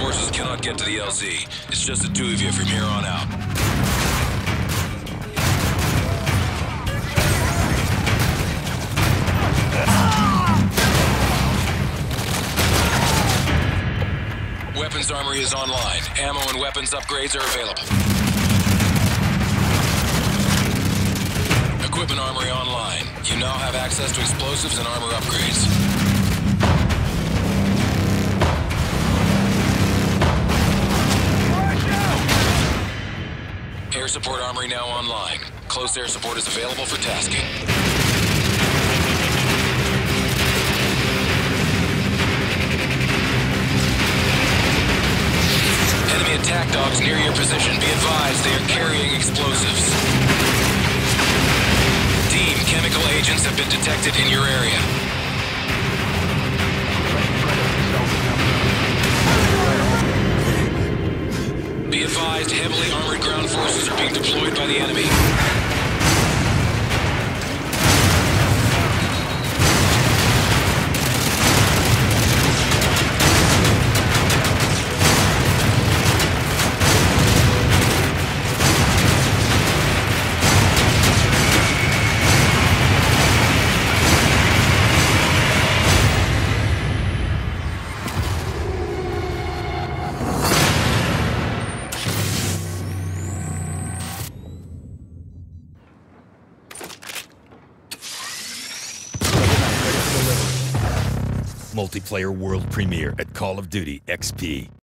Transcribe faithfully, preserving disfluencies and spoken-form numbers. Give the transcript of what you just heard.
forces cannot get to the L Z. It's just the two of you from here on out. Weapons armory is online. Ammo and weapons upgrades are available. Equipment armory online. You now have access to explosives and armor upgrades. Air support armory now online. Close air support is available for tasking. Enemy attack dogs near your position. Be advised, they are carrying explosives. Team, chemical agents have been detected in your area. Be advised, heavily armored ground forces are being deployed by the enemy. Multiplayer world premiere at Call of Duty X P.